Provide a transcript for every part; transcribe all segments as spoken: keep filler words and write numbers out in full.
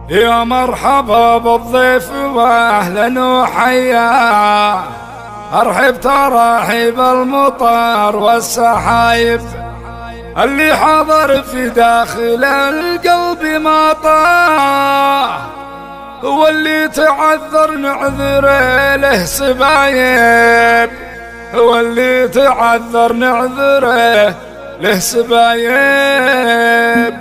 يا مرحبا بالضيف واهلا وحيا، ارحب ترحيب المطر والسحايب اللي حضر في داخل القلب ما طاح، هو اللي تعذر نعذره له سبايب، هو اللي تعذر نعذره له سبايب.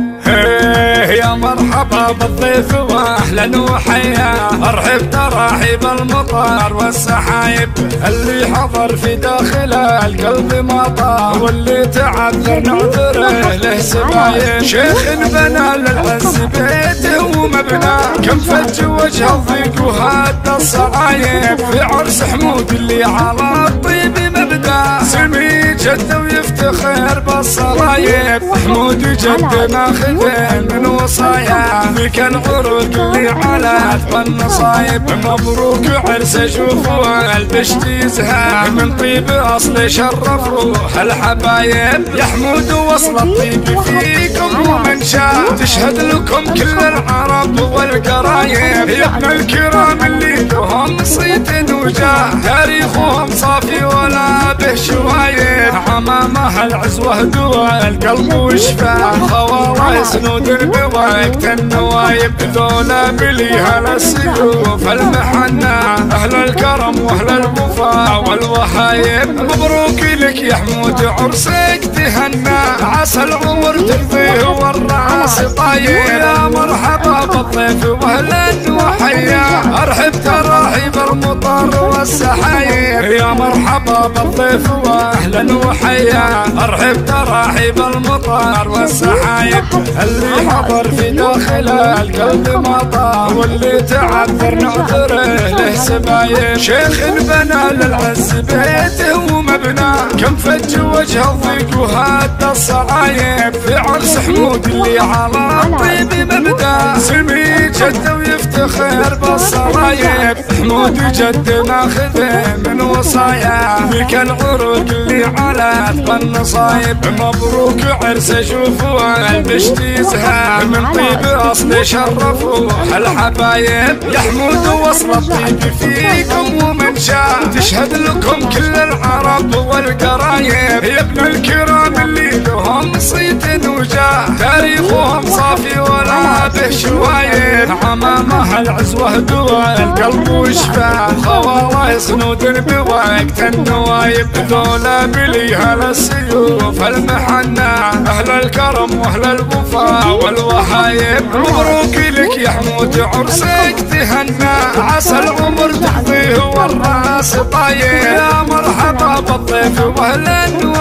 يا مرحبا بالضيف واهلا وحيا، ارحب ترحيب المطر والسحايب اللي حضر في داخل القلب ما طار، واللي تعذر نعذره له سبايب. شيخ بنى للعز بيته ومبنى، كم فج وجه الضيق وهد الصعايب، في عرس حمود اللي على الطيب مبدا، سمي جده ويفتخر بالصلايب، حمود جده ماخذ من وصايا، ذيك العروق اللي على اثقل النصايب. مبروك عرس شوفوا البشت يزهى، من طيب اصل شرفوا هالحبايب، يا حمود وصل الطيب فيكم ومن شاء، تشهد لكم كل العرب والقرايب، يا ابن الكرام اللي لهم صيت وجاه، تاريخهم صافي ولا به شوايب، عمامه العزوه دوا القلب وشفاه، خوالله سنود بوقت النوايب، ذولا بليها للسيوف المحنة، اهل الكرم واهل الوفاء والوهايب. مبروك لك يا حمود عرسك تهنى، عسى العمر تقضيه والراس طايب، يا مرحبا بالضيف واهلا وحيا، ارحب تراحيب المطر والسحايب، يا مرحبا بالضيف واهلا وحيا، ارحب تراحيب المطر والسحايب اللي حضر في داخل القلب ما طار، واللي تعذر نعذره له سبايب. شيخ بنى للعز بيته ومبنى، كم فج وجه الضيق وهد الصعايب، في عرس حمود اللي على الطيب مبدا، سمي جده ويفتخر بالصلايب، حمود جده ماخذ من وصايا، ذيك العروق اللي على اثقل النصايب. مبروك عرس شوفوا البشت يزهى، من طيب اصل شرفوا هالحبايب، يا حمود وصل الطيب فيكم ومن شاء، تشهد لكم كل العرب والقرايب، يا ابن الكرام اللي لهم صيت وجاه، تاريخهم صافي ولا به شوايب، عمامه العزوه دوا القلب وشفاه، خوالله سنود بوقت النوايب، ذولا بليها للسيوف المحنة، اهل الكرم واهل الوفاء والوهايب. مبروك لك يا حمود عرسك تهنى، عسى العمر تقضيه والراس طايب، يا مرحبا بالضيف واهلا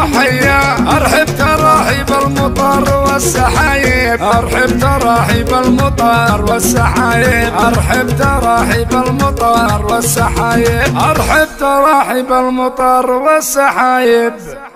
وحيا، ارحب تراحيب المطر والسحايب، ارحب تراحيب المطر والسحايب، ارحب تراحيب المطر والسحايب، ارحب تراحيب المطر والسحايب.